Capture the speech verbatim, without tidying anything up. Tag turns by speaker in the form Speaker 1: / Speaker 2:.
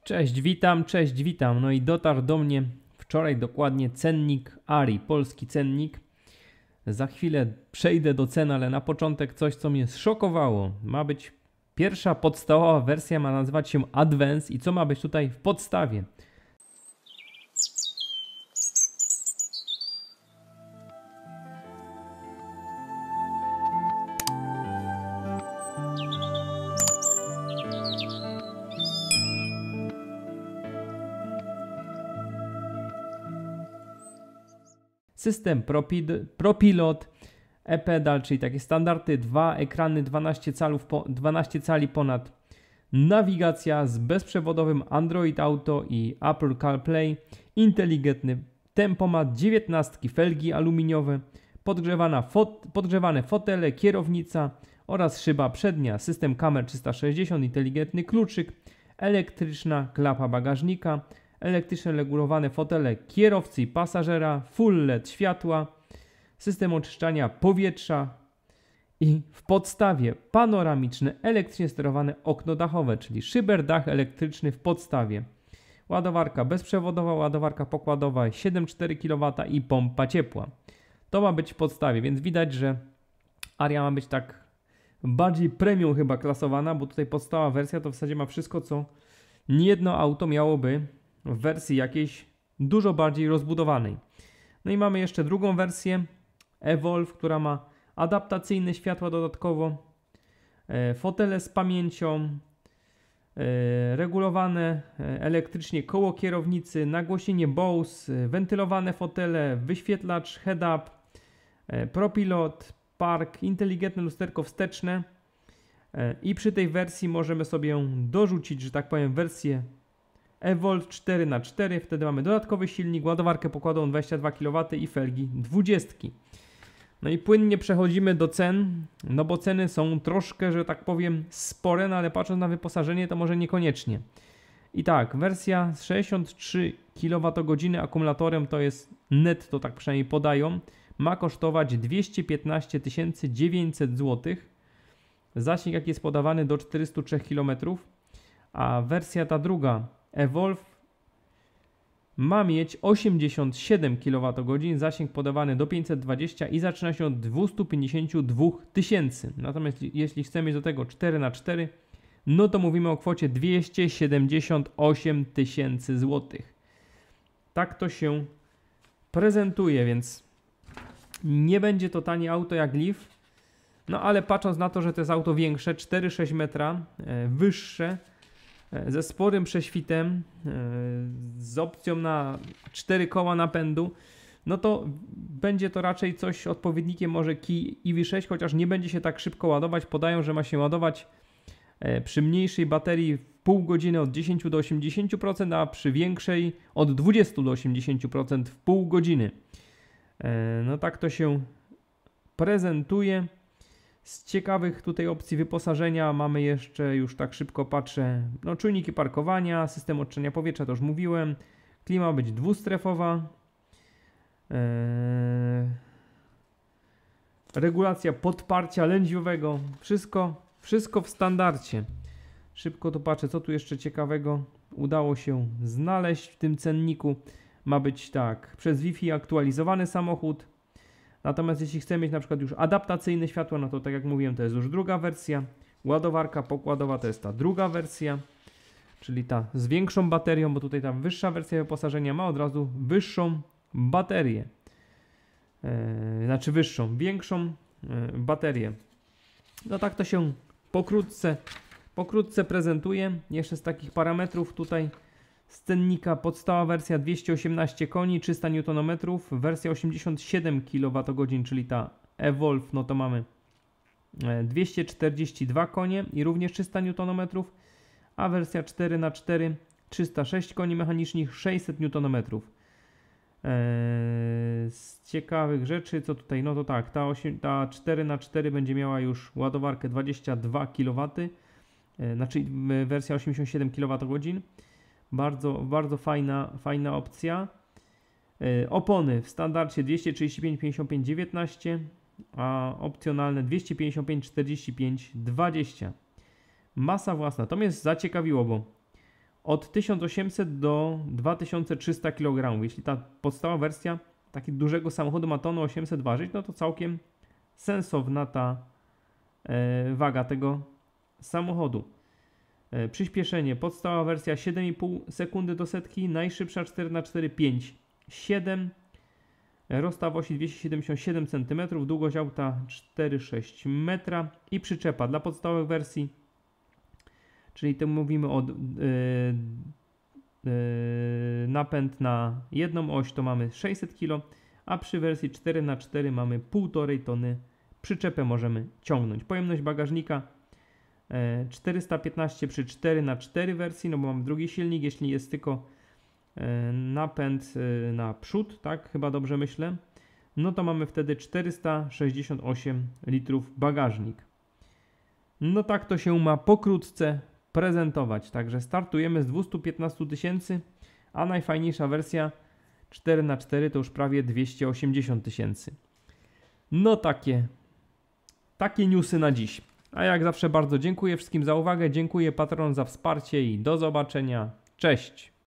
Speaker 1: Cześć, witam, cześć, witam. No i dotarł do mnie wczoraj dokładnie cennik Ari, polski cennik. Za chwilę przejdę do cen, ale na początek coś, co mnie zszokowało. Ma być pierwsza podstawowa wersja, ma nazywać się Advance i co ma być tutaj w podstawie? System ProPilot, e-pedal, czyli takie standardy, dwa ekrany dwanaście calów, dwanaście cali ponad, nawigacja z bezprzewodowym Android Auto i Apple CarPlay, inteligentny tempomat, dziewiętnastki felgi aluminiowe, podgrzewana fot, podgrzewane fotele, kierownica oraz szyba przednia, system kamer trzysta sześćdziesiąt, inteligentny kluczyk, elektryczna klapa bagażnika, elektryczne regulowane fotele kierowcy i pasażera, full L E D światła, system oczyszczania powietrza i w podstawie panoramiczne, elektrycznie sterowane okno dachowe, czyli szyberdach elektryczny w podstawie. Ładowarka bezprzewodowa, ładowarka pokładowa siedem przecinek cztery kilowata i pompa ciepła. To ma być w podstawie, więc widać, że Aria ma być tak bardziej premium chyba klasowana, bo tutaj podstawowa wersja to w zasadzie ma wszystko, co niejedno auto miałoby w wersji jakiejś dużo bardziej rozbudowanej. No i mamy jeszcze drugą wersję Evolve, która ma adaptacyjne światła dodatkowo, e, fotele z pamięcią, e, regulowane e, elektrycznie koło kierownicy, nagłośnienie Bose, e, wentylowane fotele, wyświetlacz head-up, e, ProPilot, park, inteligentne lusterko wsteczne e, i przy tej wersji możemy sobie dorzucić, że tak powiem, wersję Evolve cztery na cztery, wtedy mamy dodatkowy silnik, ładowarkę pokładową dwadzieścia dwa kilowata i felgi dwadzieścia. No i płynnie przechodzimy do cen, no bo ceny są troszkę, że tak powiem, spore, no ale patrząc na wyposażenie to może niekoniecznie. I tak, wersja z sześćdziesiąt trzy kilowatogodziny akumulatorem to jest netto, tak przynajmniej podają, ma kosztować dwieście piętnaście tysięcy dziewięćset złotych. Zasięg jaki jest podawany do czterystu trzech kilometrów, a wersja ta druga Evolve ma mieć osiemdziesiąt siedem kilowatogodzin, zasięg podawany do pięćset dwadzieścia i zaczyna się od dwieście pięćdziesiąt dwa tysięcy. Natomiast jeśli chcemy mieć do tego cztery na cztery, no to mówimy o kwocie dwieście siedemdziesiąt osiem tysięcy złotych. Tak to się prezentuje, więc nie będzie to tanie auto jak Leaf. No ale patrząc na to, że to jest auto większe, cztery sześć metra, e, wyższe, ze sporym prześwitem, z opcją na cztery koła napędu, no to będzie to raczej coś odpowiednikiem może Kia E V sześć, chociaż nie będzie się tak szybko ładować. Podają, że ma się ładować przy mniejszej baterii w pół godziny od dziesięć do osiemdziesięciu procent, a przy większej od dwudziestu do osiemdziesięciu procent w pół godziny. No tak to się prezentuje. Z ciekawych tutaj opcji wyposażenia mamy jeszcze, już tak szybko patrzę, no czujniki parkowania, system oczyszczania powietrza, to już mówiłem, klima ma być dwustrefowa, eee, regulacja podparcia lędźwiowego, wszystko, wszystko w standardzie. Szybko tu patrzę, co tu jeszcze ciekawego udało się znaleźć w tym cenniku. Ma być tak, przez Wi-Fi aktualizowany samochód. Natomiast jeśli chcemy mieć na przykład już adaptacyjne światło, no to tak jak mówiłem, to jest już druga wersja. Ładowarka pokładowa to jest ta druga wersja, czyli ta z większą baterią, bo tutaj ta wyższa wersja wyposażenia ma od razu wyższą baterię. Eee, znaczy wyższą, większą e, baterię. No tak to się pokrótce, pokrótce prezentuje. Jeszcze z takich parametrów tutaj z cennika podstawowa wersja dwieście osiemnaście koni, trzysta niutonometrów, wersja osiemdziesiąt siedem kilowatogodzin, czyli ta Evolve, no to mamy dwieście czterdzieści dwa konie i również trzysta niutonometrów, a wersja cztery na cztery trzysta sześć koni mechanicznych, sześćset niutonometrów. Eee, z ciekawych rzeczy, co tutaj, no to tak, ta, osiem, ta cztery na cztery będzie miała już ładowarkę dwadzieścia dwa kilowata, eee, znaczy wersja osiemdziesiąt siedem kilowatogodzin. Bardzo, bardzo fajna, fajna opcja. Yy, opony w standardzie dwieście trzydzieści pięć pięćdziesiąt pięć dziewiętnaście, a opcjonalne dwieście pięćdziesiąt pięć czterdzieści pięć dwadzieścia. Masa własna. To mnie zaciekawiło, bo od tysiąc osiemset do dwa tysiące trzysta kilogramów. Jeśli ta podstawowa wersja takiego dużego samochodu ma tonę osiemset ważyć, no to całkiem sensowna ta e, waga tego samochodu. E, przyspieszenie, podstawowa wersja siedem i pół sekundy do setki, najszybsza cztery na cztery pięć siedem, rozstaw osi dwieście siedemdziesiąt siedem centymetrów, długość auta cztery przecinek sześć metra i przyczepa dla podstawowych wersji, czyli tu mówimy o yy, yy, napęd na jedną oś to mamy sześćset kilogramów, a przy wersji cztery na cztery mamy półtorej tony, przyczepę możemy ciągnąć. Pojemność bagażnika yy, czterysta piętnaście przy cztery na cztery wersji, no bo mamy drugi silnik, jeśli jest tylko yy, napęd yy, na przód, tak, chyba dobrze myślę, no to mamy wtedy czterysta sześćdziesiąt osiem litrów bagażnik. No tak to się ma pokrótce prezentować. Także startujemy z dwieście piętnaście tysięcy, a najfajniejsza wersja cztery na cztery to już prawie dwieście osiemdziesiąt tysięcy. No takie, takie newsy na dziś. A jak zawsze bardzo dziękuję wszystkim za uwagę, dziękuję patronom za wsparcie i do zobaczenia. Cześć!